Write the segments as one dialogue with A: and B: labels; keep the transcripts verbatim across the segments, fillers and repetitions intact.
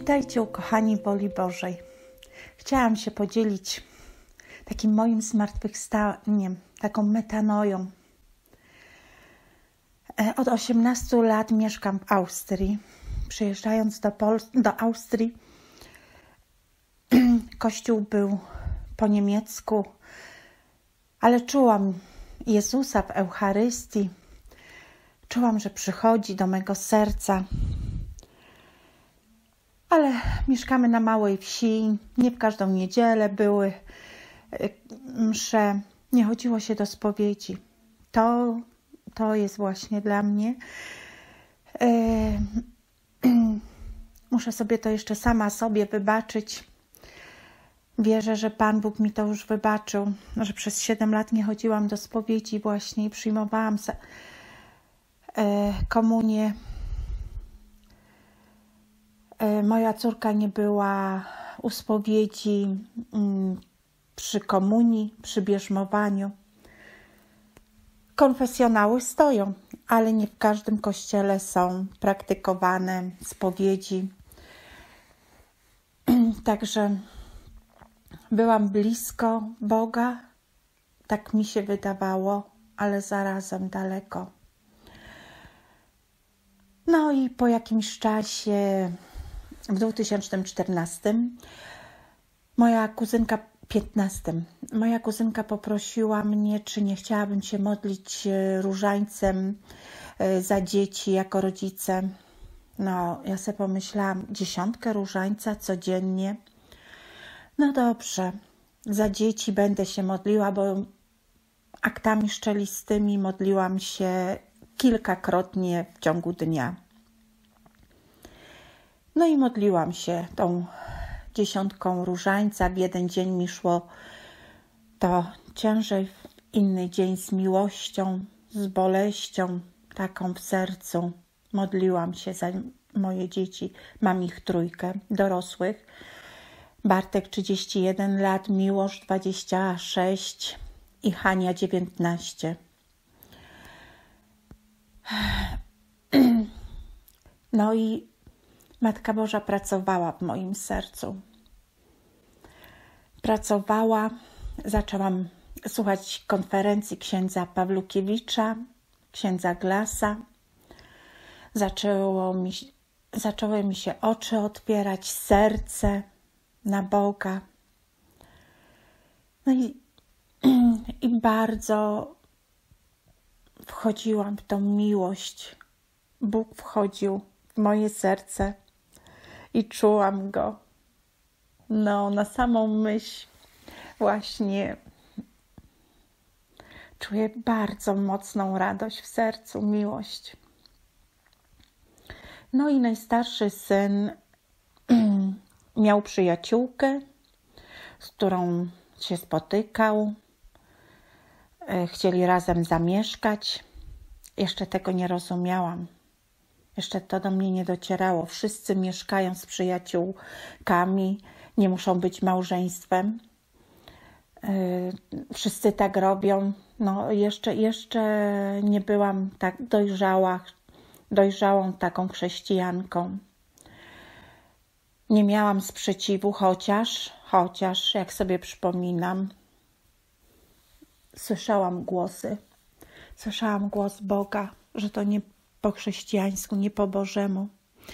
A: Witajcie, ukochani woli Bożej. Chciałam się podzielić takim moim zmartwychwstaniem, taką metanoją. Od osiemnastu lat mieszkam w Austrii. Przyjeżdżając do, Pol- do Austrii, kościół był po niemiecku, ale czułam Jezusa w Eucharystii. Czułam, że przychodzi do mego serca. Ale mieszkamy na małej wsi, nie w każdą niedzielę były msze, nie chodziło się do spowiedzi. To, to jest właśnie dla mnie. Muszę sobie to jeszcze sama sobie wybaczyć. Wierzę, że Pan Bóg mi to już wybaczył, że przez siedem lat nie chodziłam do spowiedzi właśnie i przyjmowałam komunię. Moja córka nie była u spowiedzi, przy komunii, przy bierzmowaniu. Konfesjonały stoją, ale nie w każdym kościele są praktykowane spowiedzi. Także byłam blisko Boga, tak mi się wydawało, ale zarazem daleko. No i po jakimś czasie, w dwa tysiące czternastym, moja kuzynka, piętnastym, moja kuzynka poprosiła mnie, czy nie chciałabym się modlić różańcem za dzieci jako rodzice. No, ja sobie pomyślałam, dziesiątkę różańca codziennie. No dobrze, za dzieci będę się modliła, bo aktami szczelistymi modliłam się kilkakrotnie w ciągu dnia. No i modliłam się tą dziesiątką różańca. W jeden dzień mi szło to ciężej, w inny dzień z miłością, z boleścią taką w sercu. Modliłam się za moje dzieci. Mam ich trójkę dorosłych. Bartek trzydzieści jeden lat, Miłosz dwadzieścia sześć i Hania dziewiętnaście. No i Matka Boża pracowała w moim sercu. Pracowała, zaczęłam słuchać konferencji księdza Pawlukiewicza, księdza Glasa. Zaczęło mi, zaczęły mi się oczy otwierać, serce na Boga. No i, i bardzo wchodziłam w tą miłość. Bóg wchodził w moje serce i czułam Go. No, na samą myśl właśnie czuję bardzo mocną radość w sercu, miłość. No i najstarszy syn miał przyjaciółkę, z którą się spotykał. Chcieli razem zamieszkać. Jeszcze tego nie rozumiałam. Jeszcze to do mnie nie docierało. Wszyscy mieszkają z przyjaciółkami, nie muszą być małżeństwem. Yy, wszyscy tak robią. No jeszcze, jeszcze nie byłam tak dojrzała, dojrzałą taką chrześcijanką. Nie miałam sprzeciwu, chociaż, chociaż jak sobie przypominam, słyszałam głosy. Słyszałam głos Boga, że to nie po chrześcijańsku, nie po Bożemu.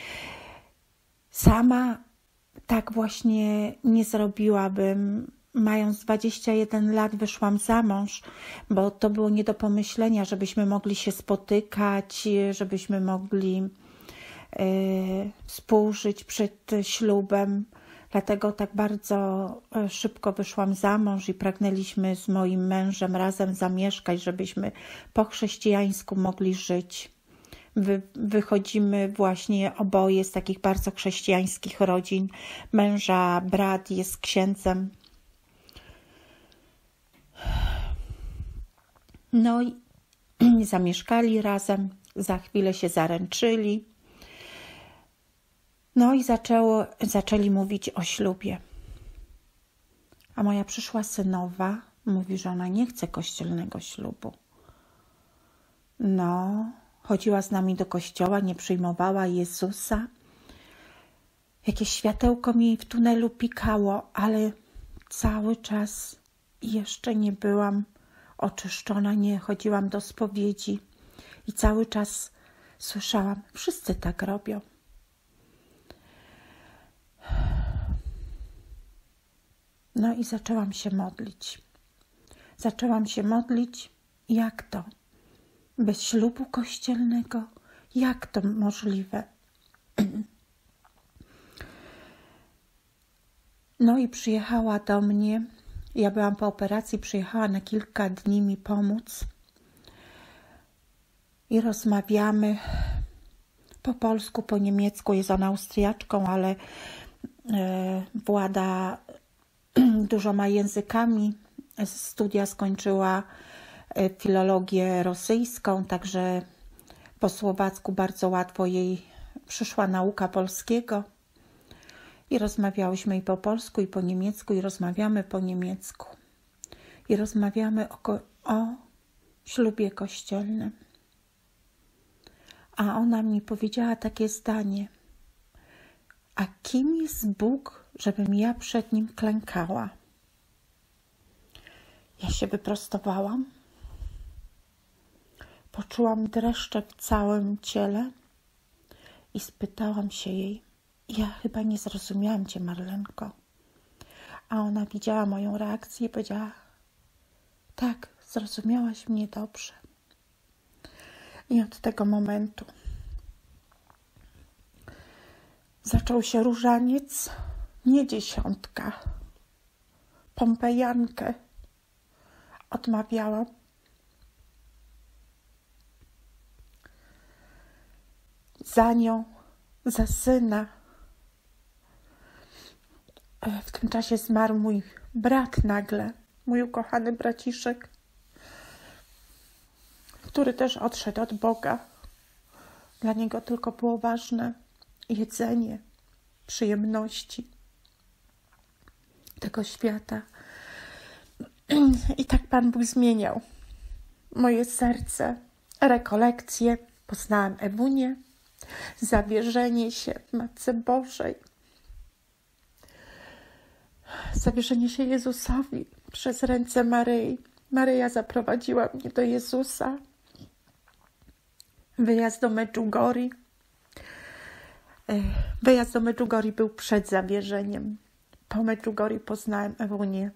A: Sama tak właśnie nie zrobiłabym. Mając dwadzieścia jeden lat wyszłam za mąż, bo to było nie do pomyślenia, żebyśmy mogli się spotykać, żebyśmy mogli yy, współżyć przed ślubem. Dlatego tak bardzo szybko wyszłam za mąż i pragnęliśmy z moim mężem razem zamieszkać, żebyśmy po chrześcijańsku mogli żyć. Wy, wychodzimy właśnie oboje z takich bardzo chrześcijańskich rodzin. Męża brat jest księdzem. No i zamieszkali razem, za chwilę się zaręczyli. No i zaczęło, zaczęli mówić o ślubie. A moja przyszła synowa mówi, że ona nie chce kościelnego ślubu. No, chodziła z nami do kościoła, nie przyjmowała Jezusa. jakieś światełko mi w tunelu pikało, ale cały czas jeszcze nie byłam oczyszczona, nie chodziłam do spowiedzi i cały czas słyszałam, wszyscy tak robią. No i zaczęłam się modlić. Zaczęłam się modlić, jak to? Bez ślubu kościelnego? Jak to możliwe? No i przyjechała do mnie, ja byłam po operacji, przyjechała na kilka dni mi pomóc i rozmawiamy po polsku, po niemiecku. Jest ona Austriaczką, ale e, włada dużoma językami. Studia skończyła filologię rosyjską, także po słowacku bardzo łatwo jej przyszła nauka polskiego. I rozmawiałyśmy i po polsku, i po niemiecku, i rozmawiamy po niemiecku. I rozmawiamy o, o ślubie kościelnym. A ona mi powiedziała takie zdanie: a kim jest Bóg, żebym ja przed Nim klękała? Ja się wyprostowałam. Poczułam dreszcze w całym ciele i spytałam się jej: ja chyba nie zrozumiałam Cię, Marlenko. A ona widziała moją reakcję i powiedziała: tak, zrozumiałaś mnie dobrze. I od tego momentu zaczął się różaniec, nie dziesiątka, pompejankę odmawiałam. Za nią, za syna. W tym czasie zmarł mój brat nagle, mój ukochany braciszek, który też odszedł od Boga. Dla niego tylko było ważne jedzenie, przyjemności tego świata. I tak Pan Bóg zmieniał moje serce, rekolekcje. Poznałam Ewunię, zawierzenie się w Matce Bożej, zawierzenie się Jezusowi przez ręce Maryi. Maryja zaprowadziła mnie do Jezusa. Wyjazd do Medjugorje. Wyjazd do Medjugorje był przed zawierzeniem. Po Medjugorje poznałem Ewunię.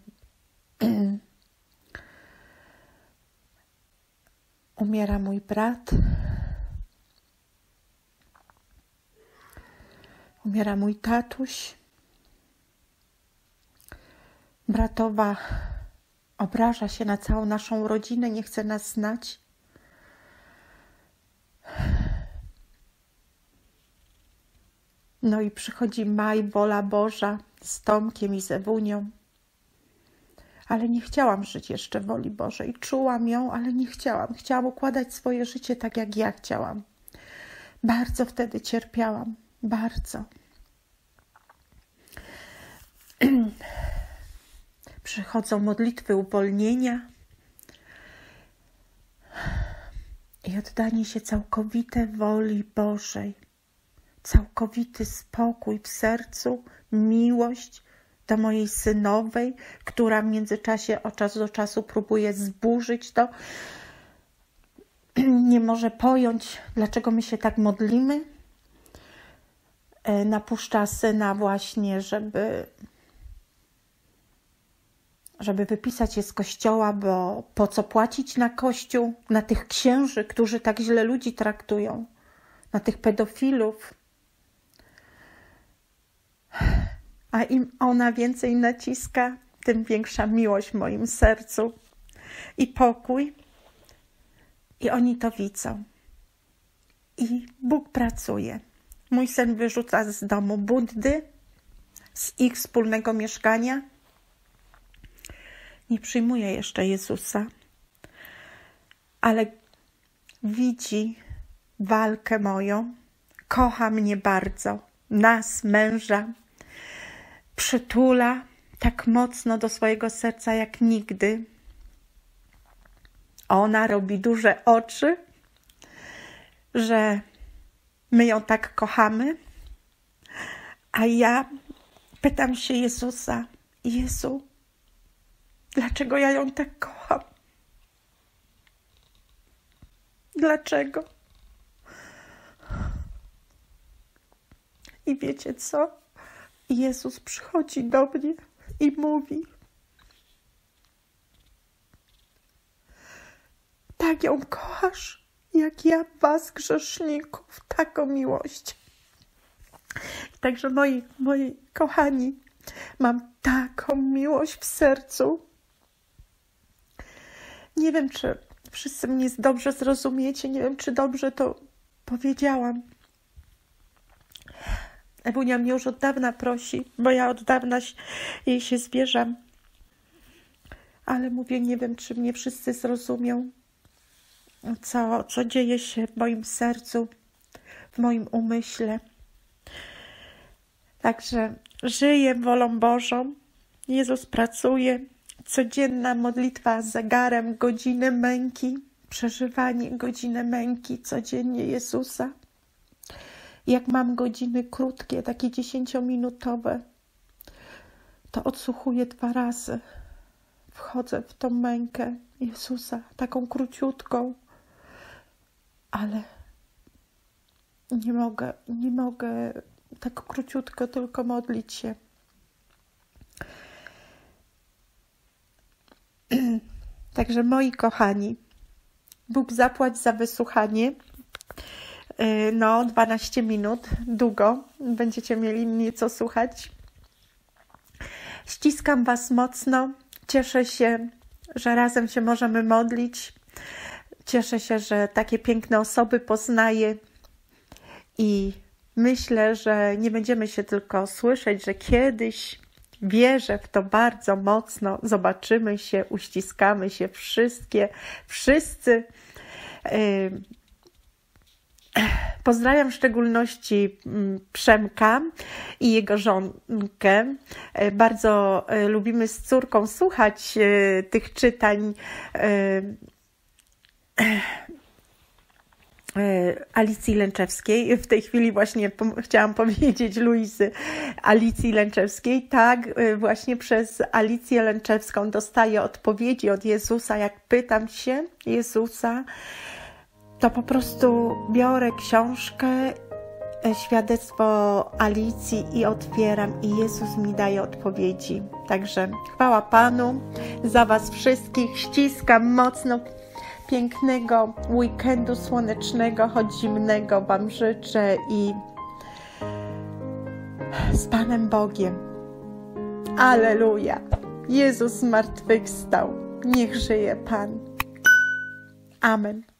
A: Umiera mój brat. Umiera mój tatuś. Bratowa obraża się na całą naszą rodzinę, nie chce nas znać. No i przychodzi maj, wola Boża z Tomkiem i z Ewunią. Ale nie chciałam żyć jeszcze woli Bożej. Czułam ją, ale nie chciałam. Chciałam układać swoje życie tak, jak ja chciałam. Bardzo wtedy cierpiałam. Bardzo. Przychodzą modlitwy uwolnienia i oddanie się całkowite woli Bożej. Całkowity spokój w sercu, miłość do mojej synowej, która w międzyczasie od czasu do czasu próbuje zburzyć to. Nie może pojąć, dlaczego my się tak modlimy. Napuszcza syna właśnie, żeby, żeby wypisać je z kościoła, bo po co płacić na kościół, na tych księży, którzy tak źle ludzi traktują, na tych pedofilów. A im ona więcej naciska, tym większa miłość w moim sercu i pokój. I oni to widzą. I Bóg pracuje. Mój syn wyrzuca z domu Buddy, z ich wspólnego mieszkania. Nie przyjmuje jeszcze Jezusa, ale widzi walkę moją, kocha mnie bardzo, nas, męża, przytula tak mocno do swojego serca jak nigdy. Ona robi duże oczy, że my ją tak kochamy, A ja pytam się Jezusa: Jezu, dlaczego ja ją tak kocham? Dlaczego? I wiecie co? Jezus przychodzi do mnie i mówi: tak ją kochasz, jak ja was, grzeszników, taką miłość. Także moi, moi kochani, mam taką miłość w sercu. Nie wiem, czy wszyscy mnie dobrze zrozumiecie, nie wiem, czy dobrze to powiedziałam. Ewunia mnie już od dawna prosi, bo ja od dawna jej się zwierzam. Ale mówię, nie wiem, czy mnie wszyscy zrozumią, co, co dzieje się w moim sercu, w moim umyśle. Także żyję wolą Bożą. Jezus pracuje. Codzienna modlitwa z zegarem, godziny męki, przeżywanie godziny męki codziennie Jezusa. Jak mam godziny krótkie, takie dziesięciominutowe, to odsłuchuję dwa razy. Wchodzę w tą mękę Jezusa, taką króciutką, ale nie mogę, nie mogę tak króciutko tylko modlić się. Także moi kochani, Bóg zapłać za wysłuchanie. No, dwanaście minut, długo. Będziecie mieli mnie co słuchać. Ściskam was mocno. Cieszę się, że razem się możemy modlić. Cieszę się, że takie piękne osoby poznaję. I myślę, że nie będziemy się tylko słyszeć, że kiedyś, wierzę w to bardzo mocno, zobaczymy się, uściskamy się wszystkie, wszyscy. Pozdrawiam w szczególności Przemka i jego żonkę. Bardzo lubimy z córką słuchać tych czytań Alicji Lęczewskiej. W tej chwili właśnie chciałam powiedzieć Luizy Alicji Lęczewskiej. Tak, właśnie przez Alicję Lęczewską dostaję odpowiedzi od Jezusa. Jak pytam się Jezusa, to po prostu biorę książkę, świadectwo Alicji i otwieram i Jezus mi daje odpowiedzi. Także chwała Panu za was wszystkich. Ściskam mocno. Pięknego weekendu słonecznego, choć zimnego wam życzę i z Panem Bogiem. Alleluja! Jezus zmartwychwstał. Niech żyje Pan. Amen.